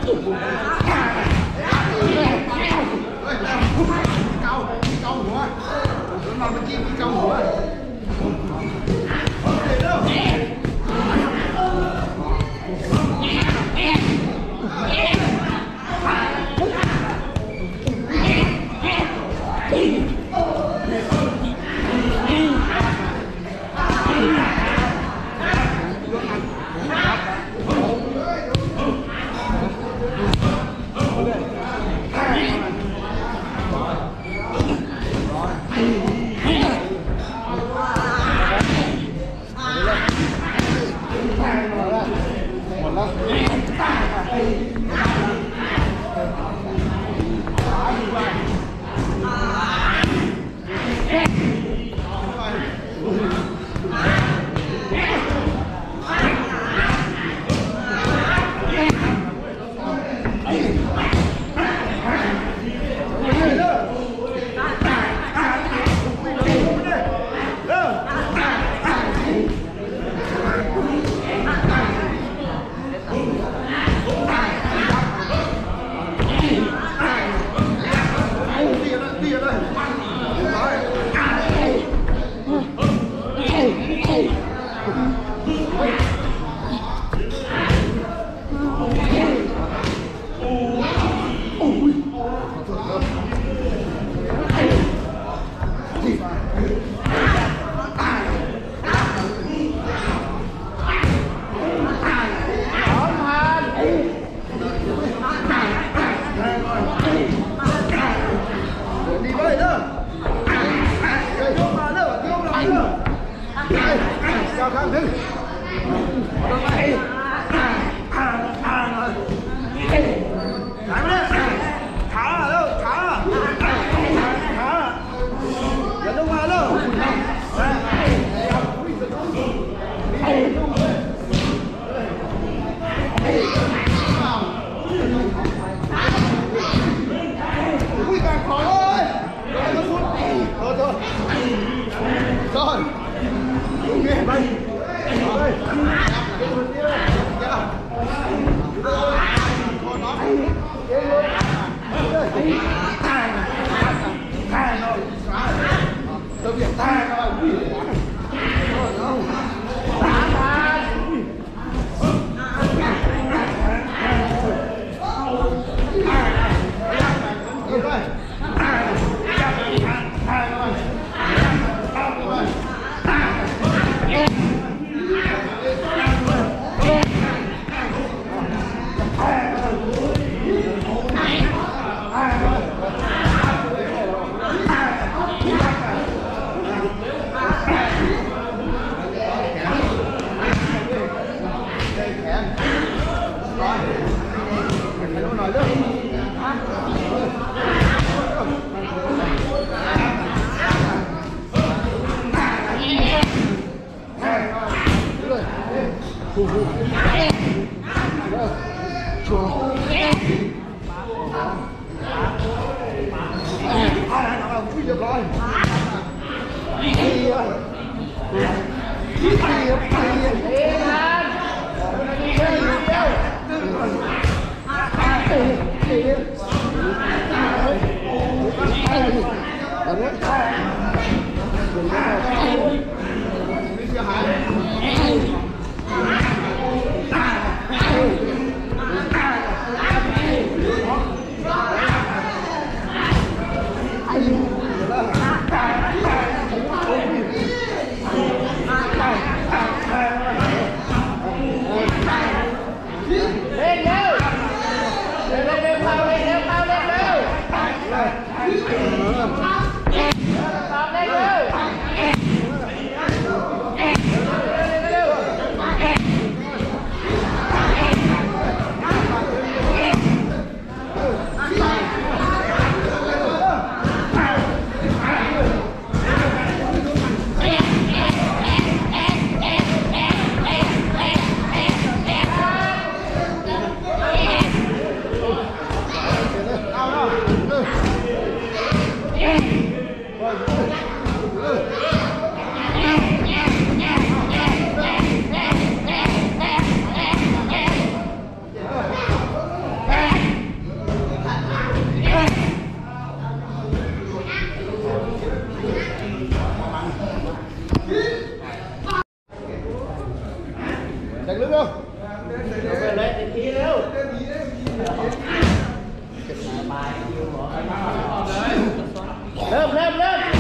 เเริ่มเริ่มเริ่ม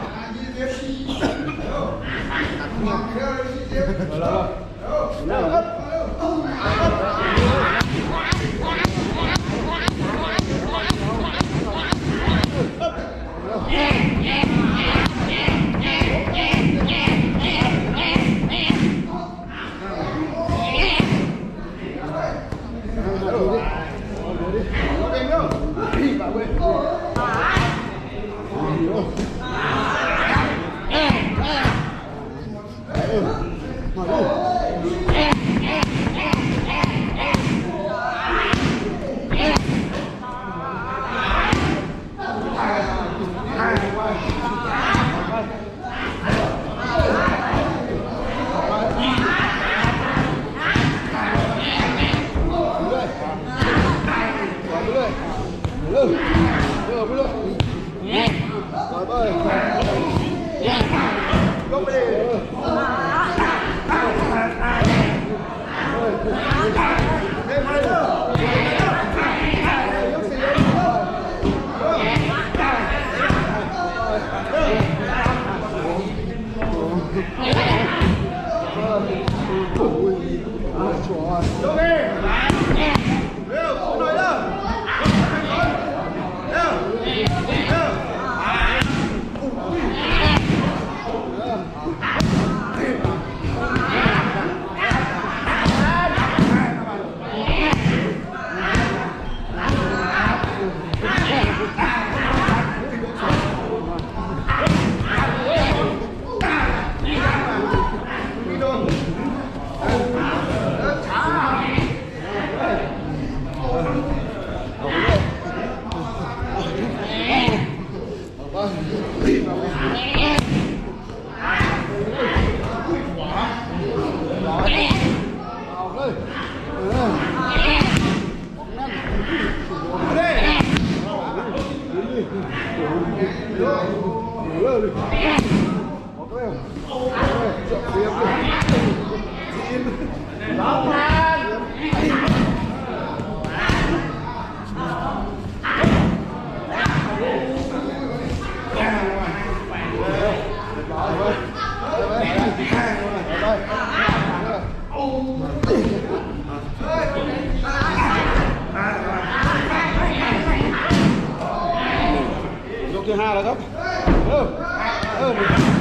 ที่5แล้วครับเริ่มออกไป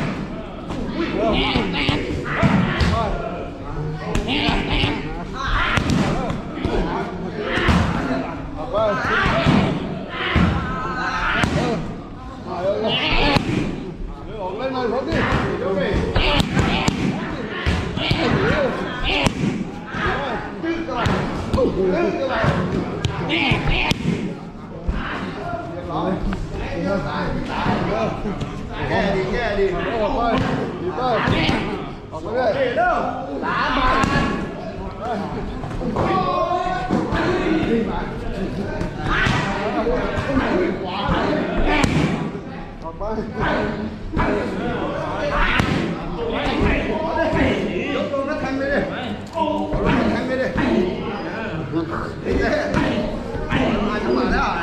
ออกเล่นหน่อยพอดีเดี๋ยวดิแก่ดีออกไปดีไปออกไปเลยเร็ว3 บาทออกไปยกลงแล้วแทงไปดิแทงไปดิมาจังหวะแล้ว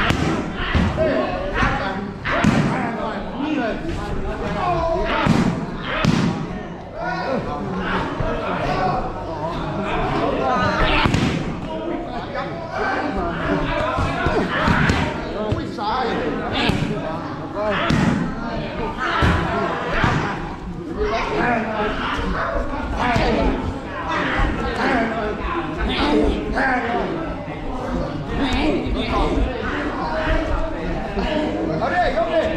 เอาดิยกดิ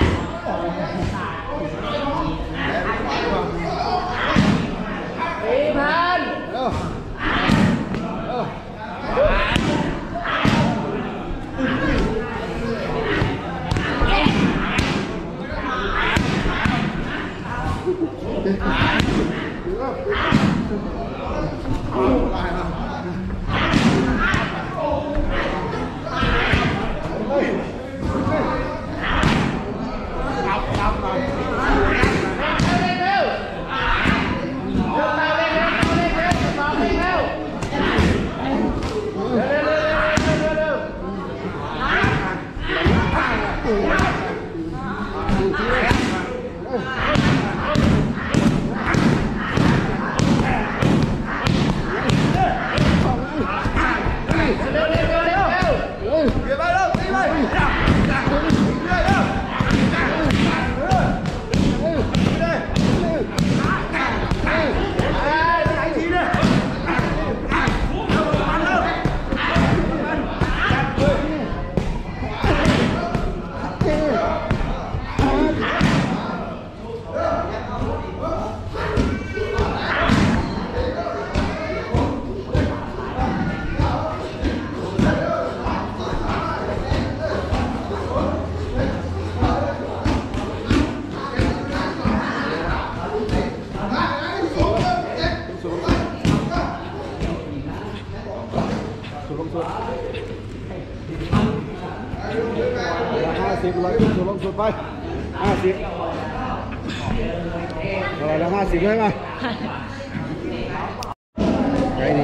4,000เ 50ร้อยขึ้นสู่ลงสุดไป50อะไรแล้ว50ได้ไหมใจดี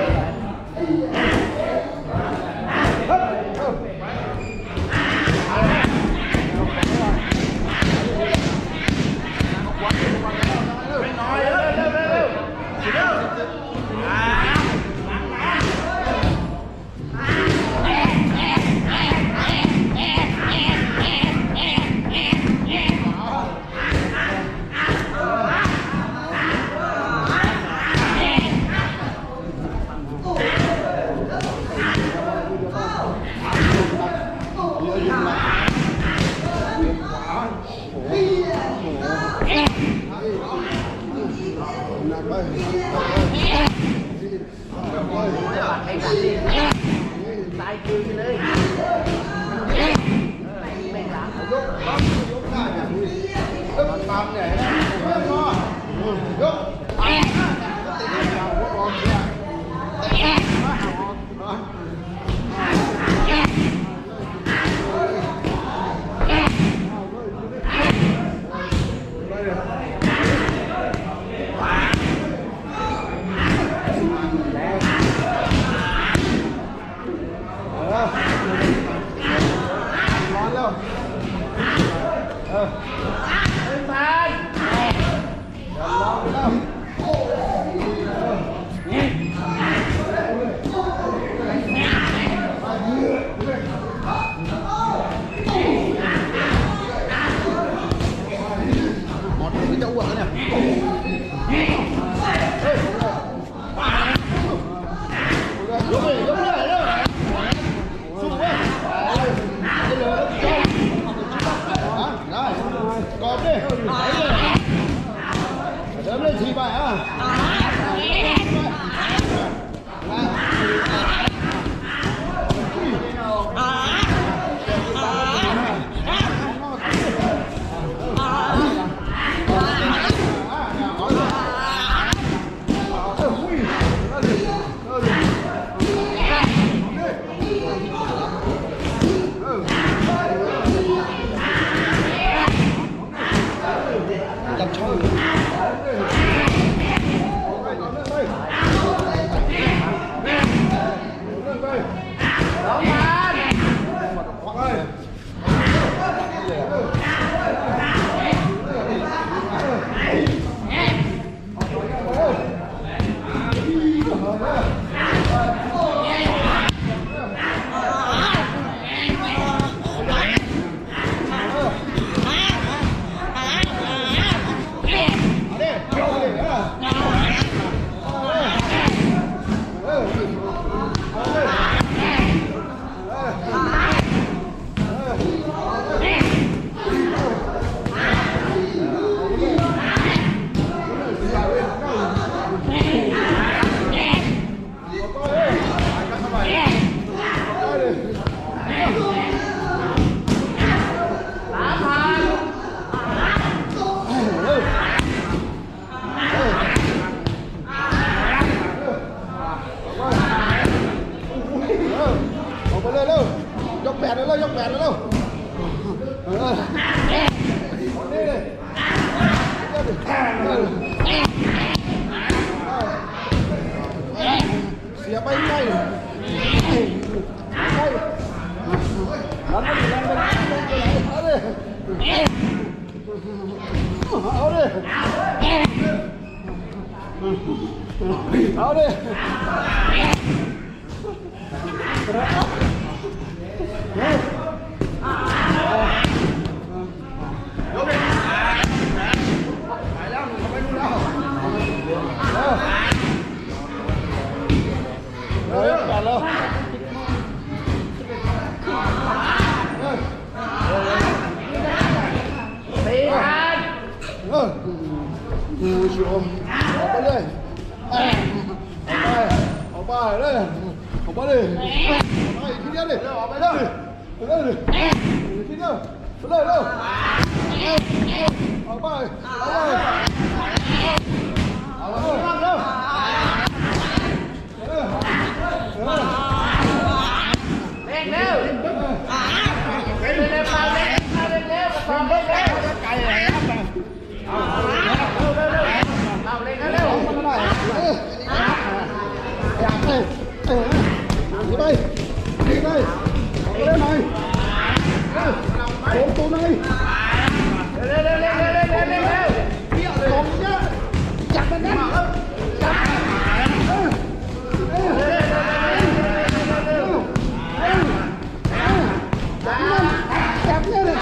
ตายคืนเลยไม่หลังยกได้เนี่ยตามเนี่ยยกร้อนแล้วไม่ทันอย่าร้อนแล้วหมดหรือจะอ้วกเนี่ยยกเลยสู้เว้ยได้กรอบดิเดินเล่นทีไปจับช่องยกแบนแล้วยกแบนแล้วนี่เลยเสียไปใกล้เอาดิเอาดิชิวออกไปเลยออกไปเลยออกไปเลยทีเดียวเลยออกไปเลยเลยทีเดียวเลยเร็วออกไปเอาเลยเร็วเร่งเร็วเร็ว đây lên này xuống tù này còn nhá chặt lên đấy chặt nhá này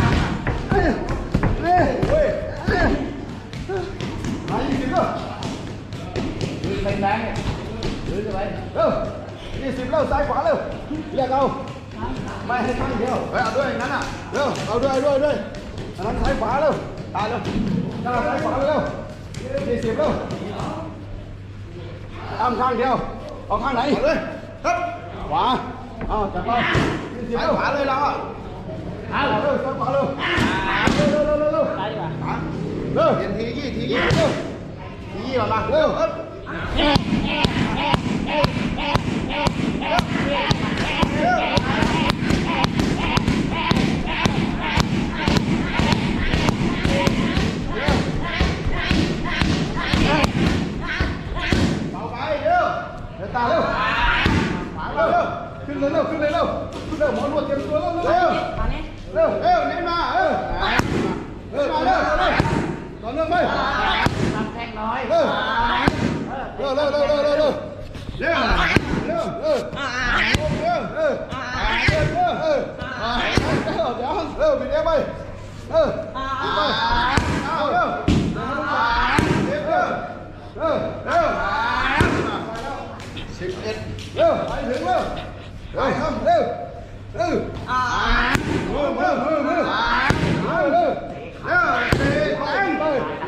đánh đáng dưới cho bay đi xịp lâu sai quá lâu liệt đâu mày hay thằng nhiều vậy đuôi ngắn à đâu đuôi ngắn sai quá lâu tài luôn ra sai quá lâu đi xịp lâu âm khang theo ở khang này hấp quá chẳng đâu đi xịp lâu quá lên đâu à sai quá lâu lâu hiện thì gì mà bằng lâu hấp ta đâuขึ้นเลยหมอนวดเตรียมตัวเร็วนี่มามาเร็วต่อเนื่องไปทำแท่งน้อยเร็วเดี๋ยวปิดเอไป11เร็วไปถึงเร็วไปทำเร็วมือไป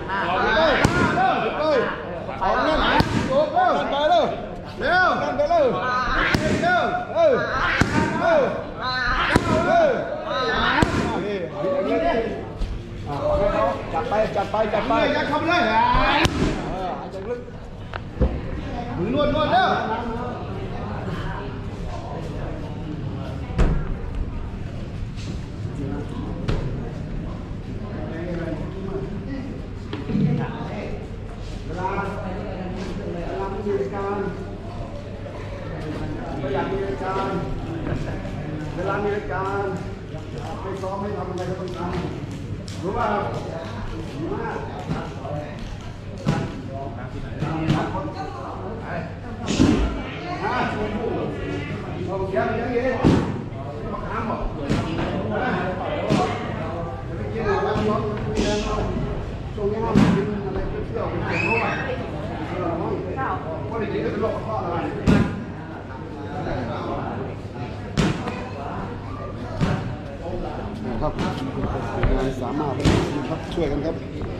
เอาเงินโอ้โหไปเร็วนั่นไปเร็วจัดไปยัดเข้าไปเลยจังลึกมือนวดเด้อเวลามีรายการก็อยากมีรายการเวลามีรายการไปซ้อมให้ทำอะไรก็ต้องทำรู้ป่ะดีมากเอาแก้วยังไงมาค้างหมดจะไปกินอะไรบ้างช่วงนี้ห้ามกินอะไรเที่ยวไปเที่ยวเพราะว่าก็ได้กินก็เป็นโรคกระเพาะอะไรครับงานสามารถครับช่วยกันครับ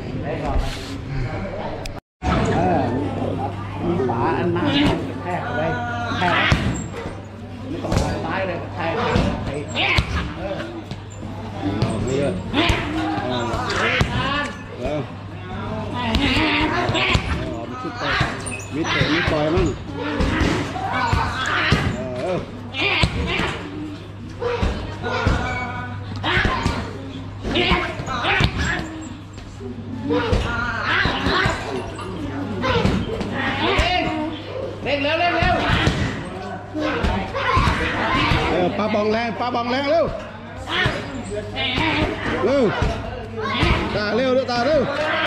ฝาอันมาแทกเลยแทกไม่ต้องตายเลยแทกมีเตะมีต่อยมั้งเร็วปลาบองแรงเร็วตาเร็วตาเร็ว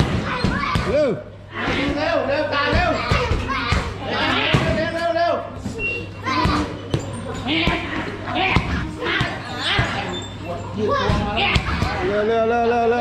ตาเร็วเร็ว